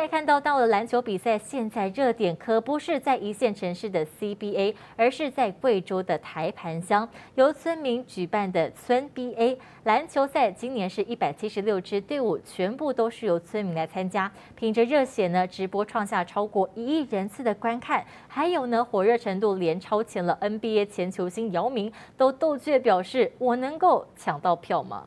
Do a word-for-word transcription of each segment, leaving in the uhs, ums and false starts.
看到，到了篮球比赛，现在热点可不是在一线城市的 C B A， 而是在贵州的台盘乡由村民举办的村 B A 篮球赛。今年是一百七十六支队伍，全部都是由村民来参加，凭着热血呢，直播创下超过一亿人次的观看，还有呢，火热程度连超前了 N B A 前球星姚明，都斗倔表示：“我能够抢到票吗？”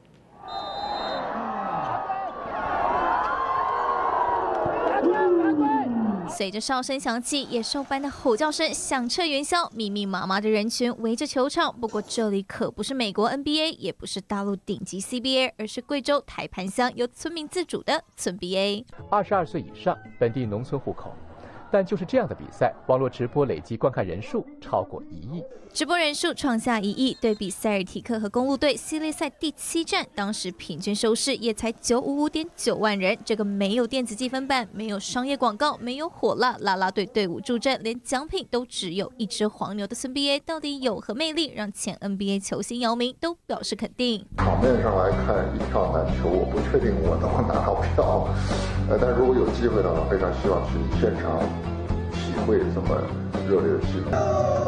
随着哨声响起，野兽般的吼叫声响彻云霄，密密麻麻的人群围着球场。不过这里可不是美国 N B A， 也不是大陆顶级 C B A， 而是贵州台盘乡由村民自主的村 B A。 二十二岁以上，本地农村户口。但就是这样的比赛，网络直播累计观看人数超过一亿， 直播人数创下一亿。对比塞尔提克和公路队系列赛第七战，当时平均收视也才九五五点九万人。这个没有电子积分板、没有商业广告、没有火辣啦啦队队伍助阵，连奖品都只有一只黄牛的村 B A， 到底有何魅力，让前 N B A 球星姚明都表示肯定。 场面上来看，一票难求，我不确定我能够拿到票，呃，但如果有机会呢，非常希望去现场体会这么热烈的气氛。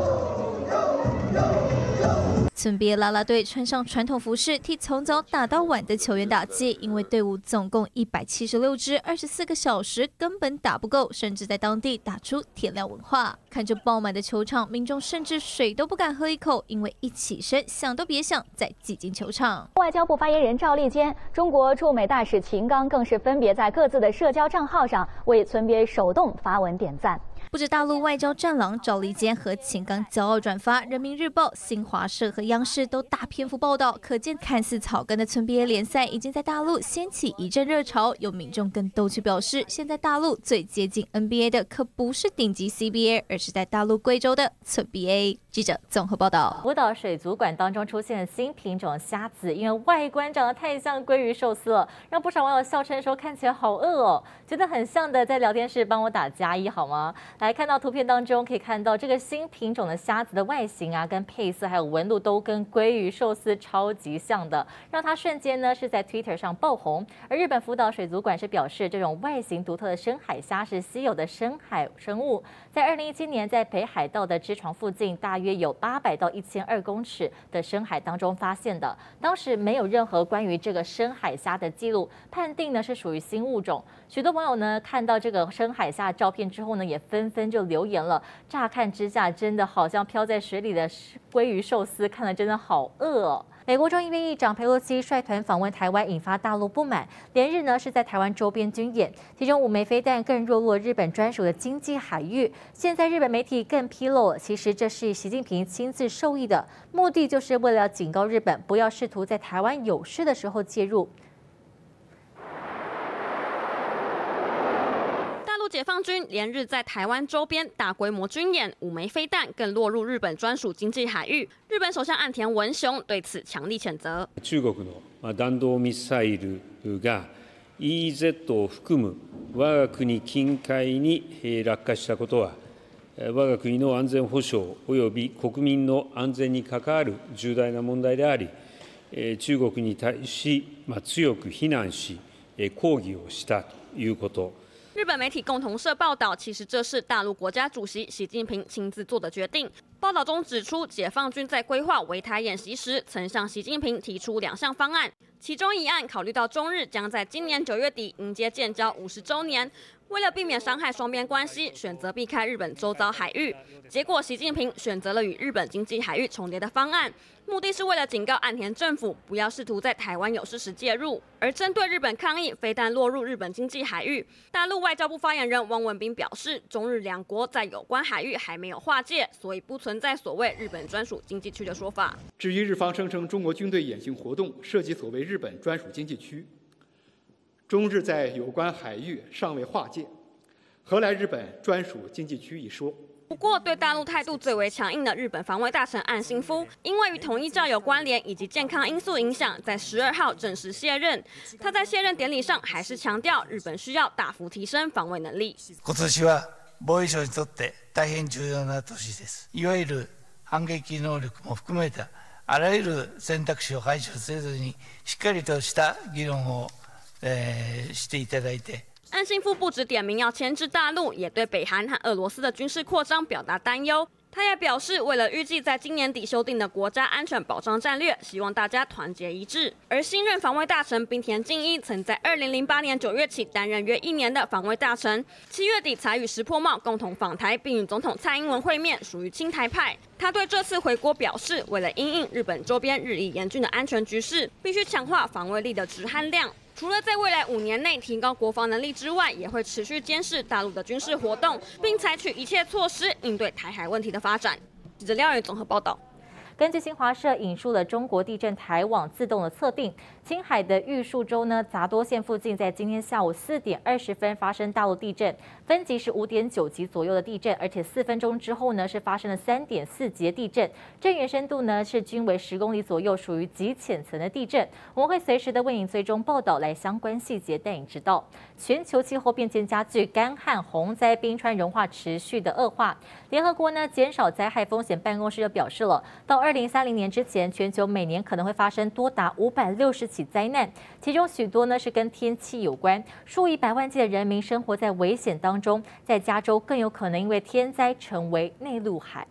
村 B A 啦啦队穿上传统服饰，替从早打到晚的球员打气。因为队伍总共一百七十六支，二十四个小时根本打不够，甚至在当地打出天亮文化。看着爆满的球场，民众甚至水都不敢喝一口，因为一起身想都别想再挤进球场。 外交部发言人赵立坚、中国驻美大使秦刚更是分别在各自的社交账号上为村 B A 手动发文点赞。 不止大陆外交战狼赵立坚和秦刚骄傲转发，人民日报、新华社和央视都大篇幅报道，可见看似草根的村 B A 联赛已经在大陆掀起一阵热潮。有民众更逗趣表示，现在大陆最接近 N B A 的可不是顶级 C B A， 而是在大陆贵州的村 B A。记者综合报道。 福岛水族馆当中出现了新品种虾子，因为外观长得太像鲑鱼寿司了，让不少网友笑称说看起来好饿哦。觉得很像的，在聊天室帮我打加一好吗？来看到图片当中可以看到这个新品种的虾子的外形啊，跟配色还有纹路都跟鲑鱼寿司超级像的，让它瞬间呢是在 Twitter 上爆红。而日本福岛水族馆是表示，这种外形独特的深海虾是稀有的深海生物，在二零一七年在北海道的知床附近，大约有八百到一千二公尺的深海当中发现的。当时没有任何关于这个深海虾的记录，判定呢是属于新物种。许多网友呢看到这个深海虾的照片之后呢，也纷纷就留言了。乍看之下，真的好像漂在水里的鲑鱼寿司，看了真的好饿哦。美国众议院议长佩洛西率团访问台湾，引发大陆不满。连日呢是在台湾周边军演，其中五枚飞弹更落入日本专属的经济海域。现在日本媒体更披露了，其实这是习近平亲自授意的，目的就是为了警告日本不要试图在台湾有事的时候介入。 解放军连日在台湾周边大规模军演，五枚飞弹更落入日本专属经济海域。日本首相岸田文雄对此強力譴責。 中国の弾道ミサイルが イーゼット を含む我が国近海に落下したことは、我が国の安全保障及び国民の安全に関わる重大な問題であり、中国に対し強く非難し、抗議をしたということ。 日本媒体共同社报道，其实这是大陆国家主席习近平亲自做的决定。报道中指出，解放军在规划围台演习时，曾向习近平提出两项方案，其中一案考虑到中日将在今年九月底迎接建交五十周年。为了避免伤害双边关系，选择避开日本周遭海域。结果，习近平选择了与日本经济海域重叠的方案，目的是为了警告岸田政府不要试图在台湾有事时介入。而针对日本抗议飞弹落入日本经济海域，大陆外交部发言人汪文斌表示，中日两国在有关海域还没有划界，所以不存在所谓日本专属经济区的说法。 至于日方声称中国军队演习活动涉及所谓日本专属经济区，中日在有关海域尚未划界，何来日本专属经济区一说？ 不过，对大陆态度最为强硬的日本防卫大臣岸信夫，因为与统一教有关联以及健康因素影响，在十二号正式卸任。他在卸任典礼上还是强调，日本需要大幅提升防衛能力。 今年は防衛省にとって大変重要な年です。いわゆる反撃能力も含めたあらゆる選択肢を排除せずに、しっかりとした議論を、えー、していただいて。 岸信夫不止点名要牵制大陆，也对北韩和俄罗斯的军事扩张表达担忧。他也表示，为了预计在今年底修订的国家安全保障战略，希望大家团结一致。而新任防卫大臣滨田敬一曾在二零零八年九月起担任约一年的防卫大臣，七月底才与石破茂共同访台，并与总统蔡英文会面，属于亲台派。他对这次回国表示，为了因应日本周边日益严峻的安全局势，必须强化防卫力的质和量。除了在未来五年内提高国防能力之外，也会持续监视大陆的军事活动，并采取一切措施应对台海问题的发展。记者廖宇综合报道。 根据新华社引述了中国地震台网自动的测定，青海的玉树州呢杂多县附近在今天下午四点二十分发生大陆地震，分级是五点九级左右的地震，而且四分钟之后呢是发生了三点四级的地震，震源深度呢是均为十公里左右，属于极浅层的地震。我们会随时的为您追踪报道，来相关细节带你知道。全球气候变迁加剧，干旱、洪灾、冰川融化持续的恶化。联合国呢减少灾害风险办公室就表示了，到二零三零年之前，全球每年可能会发生多达五百六十起灾难，其中许多呢是跟天气有关，数以百万计的人民生活在危险当中，在加州更有可能因为天灾成为内陆海。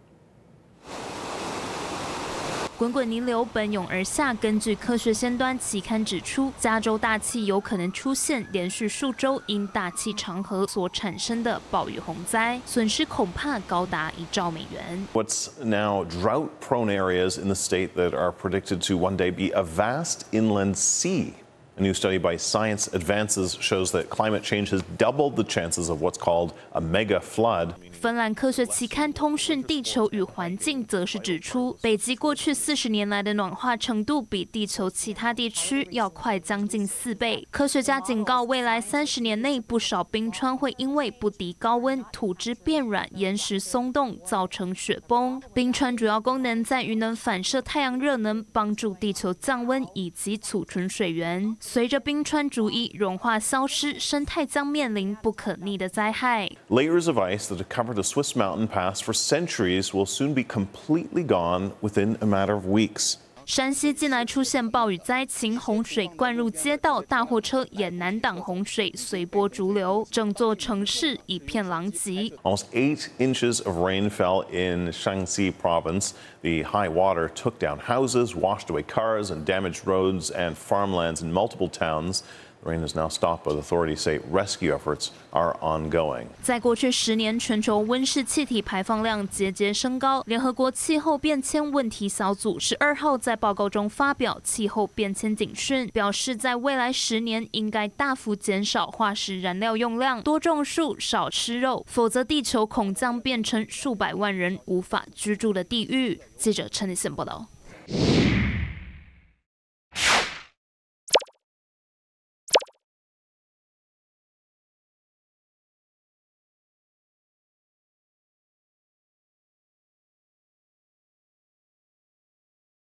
滚滚泥流奔涌而下。根据科学先端期刊指出，加州大气有可能出现连续数周因大气长河所产生的暴雨洪灾，损失恐怕高达一兆美元。 What's now drought-prone areas in the state that are predicted to one day be a vast inland sea. A new study by Science Advances shows that climate change has doubled the chances of what's called a mega flood. 芬兰科学期刊《通讯地球与环境》则是指出，北极过去四十年来的暖化程度比地球其他地区要快将近四倍。科学家警告，未来三十年内，不少冰川会因为不敌高温、土质变软、岩石松动，造成雪崩。冰川主要功能在于能反射太阳热能，帮助地球降温以及储存水源。随着冰川逐一融化消失，生态将面临不可逆的灾害。 Layers of ice that have covered the Swiss mountain pass for centuries will soon be completely gone within a matter of weeks. 山西近来出现暴雨灾情，洪水灌入街道，大货车也难挡洪水，随波逐流，整座城市一片狼藉。 Almost eight inches of rain fell in Shaanxi province. The high water took down houses, washed away cars, and damaged roads and farmlands in multiple towns. The rain is now stopped, but authorities say rescue efforts are ongoing. 在过去十年，全球温室气体排放量节节升高。联合国气候变迁问题小组十二号在报告中发表气候变迁警讯，表示在未来十年应该大幅减少化石燃料用量，多种树，少吃肉，否则地球恐将变成数百万人无法居住的地狱。记者陈立宪报道。